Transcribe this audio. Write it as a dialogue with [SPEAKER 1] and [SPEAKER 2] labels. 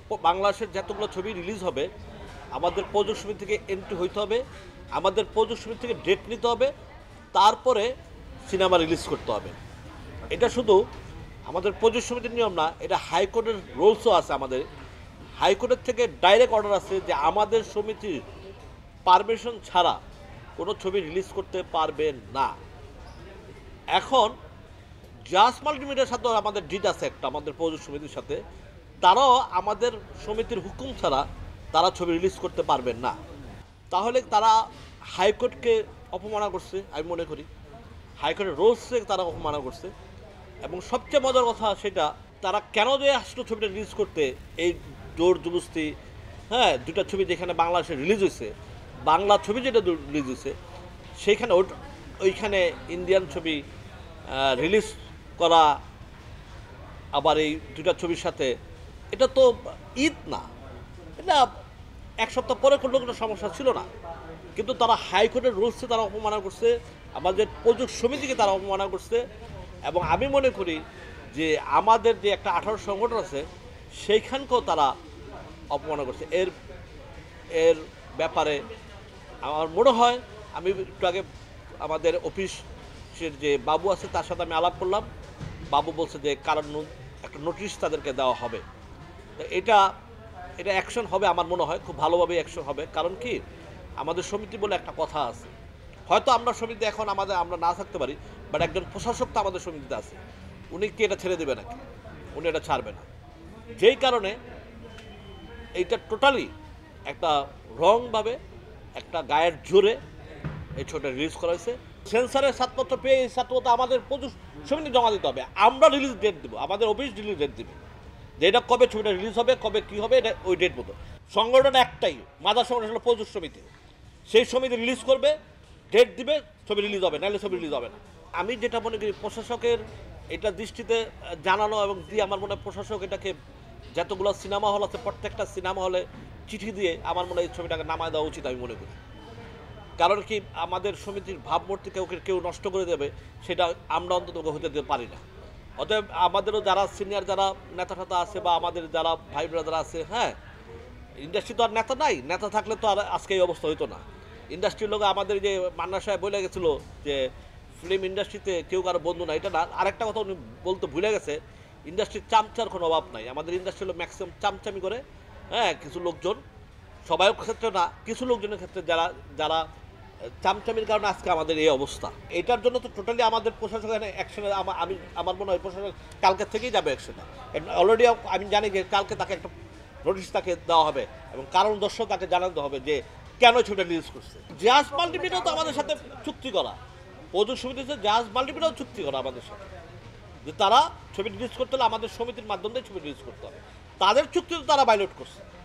[SPEAKER 1] বাংলাদেশের যতগুলো ছবি রিলিজ হবে আমাদের প্রযোজক সমিতি থেকে এন্ট্রি হইতে হবে, আমাদের প্রযোজক সমিতি থেকে ডেট নিতে হবে, তারপরে সিনেমা রিলিজ করতে হবে। এটা শুধু আমাদের প্রযোজক সমিতির নিয়ম না, এটা হাইকোর্টের রুলসও আছে। আমাদের হাইকোর্টের থেকে ডাইরেক্ট অর্ডার আছে যে আমাদের সমিতির পারমিশন ছাড়া কোনো ছবি রিলিজ করতে পারবেন না। এখন জাস মাল্টিমিডিয়ার সাথেও আমাদের ডিট আছে একটা, আমাদের প্রযোজক সমিতির সাথে, তারাও আমাদের সমিতির হুকুম ছাড়া তারা ছবি রিলিজ করতে পারবেন না। তাহলে তারা হাইকোর্টকে অপমাননা করছে, আমি মনে করি হাইকোর্টের রুলসকে তারা অপমাননা করছে। এবং সবচেয়ে মজার কথা সেটা, তারা কেন যে আসলো ছবিটা রিলিজ করতে, এই জোর জবস্তি। হ্যাঁ, দুটা ছবি যেখানে বাংলাদেশে রিলিজ হয়েছে, বাংলা ছবি যেটা রিলিজ হয়েছে সেইখানে ওইখানে ইন্ডিয়ান ছবি রিলিজ করা, আবার এই দুটা ছবির সাথে, এটা তো ঈদ না, এটা এক সপ্তাহ পরে করলেও কোনো সমস্যা ছিল না। কিন্তু তারা হাইকোর্টের রুলসে তারা অপমাননা করছে, আমাদের প্রযোজক সমিতিকে তারা অপমাননা করছে। এবং আমি মনে করি যে আমাদের যে একটা 18 সংগঠন আছে সেইখানকেও তারা অপমাননা করছে। এর ব্যাপারে আমার মনে হয়, আমি একটু আগে আমাদের অফিসের যে বাবু আছে তার সাথে আমি আলাপ করলাম, বাবু বলছে যে কারণ একটা নোটিশ তাদেরকে দেওয়া হবে। তো এটা অ্যাকশন হবে, আমার মনে হয় খুব ভালোভাবে অ্যাকশন হবে। কারণ কি, আমাদের সমিতি বলে একটা কথা আছে, হয়তো আমরা সমিতি এখন আমরা না থাকতে পারি, বাট একজন প্রশাসক তো আমাদের সমিতিতে আছে, উনি কি এটা ছেড়ে দেবে নাকি? উনি এটা ছাড়বে না। যেই কারণে এইটা টোটালি একটা রংভাবে একটা গায়ের জোরে এই ছবিটা রিলিজ করা হয়েছে। সেন্সারের ছাড়পত্র পেয়ে এই ছাড়পত্র আমাদের প্রযোজক সমিতি জমা দিতে হবে, আমরা রিলিজ ডেট দেবো, আমাদের অফিস রিলিজ ডেট দেবে, যে এটা কবে ছবিটা রিলিজ হবে, কবে কী হবে, এটা ওই ডেট মতো। সংগঠন একটাই, মাদার সংগঠন হলো প্রযোজক সমিতি, সেই সমিতি রিলিজ করবে, ডেট দিবে, ছবি রিলিজ হবে, নাহলে ছবি রিলিজ হবে না। আমি যেটা মনে করি প্রশাসকের এটা দৃষ্টিতে জানানো এবং দিয়ে, আমার মনে হয় প্রশাসক এটাকে যতগুলো সিনেমা হল আছে প্রত্যেকটা সিনেমা হলে চিঠি দিয়ে আমার মনে হয় এই ছবিটাকে নামায় দেওয়া উচিত, আমি মনে করি। কারণ কি, আমাদের সমিতির ভাবমূর্তি কেউ নষ্ট করে দেবে, সেটা আমরা অন্তত হতে দিতে পারি না। অতএব আমাদেরও যারা সিনিয়র যারা নেতা টেতা আছে বা আমাদের যারা ভাই ব্রাদার আছে, হ্যাঁ, ইন্ডাস্ট্রি তো আর নেতা নাই, নেতা থাকলে তো আর আজকে এই অবস্থা হইতো না। ইন্ডাস্ট্রির লোক আমাদের যে মান্না সাহেব বলে গেছিলো যে ফিল্ম ইন্ডাস্ট্রিতে কেউ কারো বন্ধু না, এটা না। আরেকটা কথা উনি বলতে ভুলে গেছে, ইন্ডাস্ট্রির চামচার কোনো অভাব নাই। আমাদের ইন্ডাস্ট্রি হলো ম্যাক্সিমাম চামচামি করে, হ্যাঁ, কিছু লোকজন, সবাই ক্ষেত্রে না, কিছু লোকজনের ক্ষেত্রে যারা চামচামির কারণে আজকে আমাদের এই অবস্থা। এটার জন্য তো টোটালি আমাদের প্রশাসক অ্যাকশনে, আমার মনে হয় প্রশাসক কালকের থেকেই যাবে অ্যাকশনে। অলরেডি আমি জানি যে কালকে তাকে একটা নোটিশ তাকে দেওয়া হবে এবং কারণ দর্শক তাকে জানাতে হবে যে কেন ছবিটা রিলিজ করছে। জাজ মাল্টিমিডিয়াও তো আমাদের সাথে চুক্তি করা, প্রযোজক সমিতিতে জাজ মাল্টিমিডিয়াও চুক্তি করা আমাদের সাথে, যে তারা ছবি রিলিজ করতে হলে আমাদের সমিতির মাধ্যমে ছবি রিলিজ করতে হবে। তাদের চুক্তি তো তারা ভায়োলেট করছে।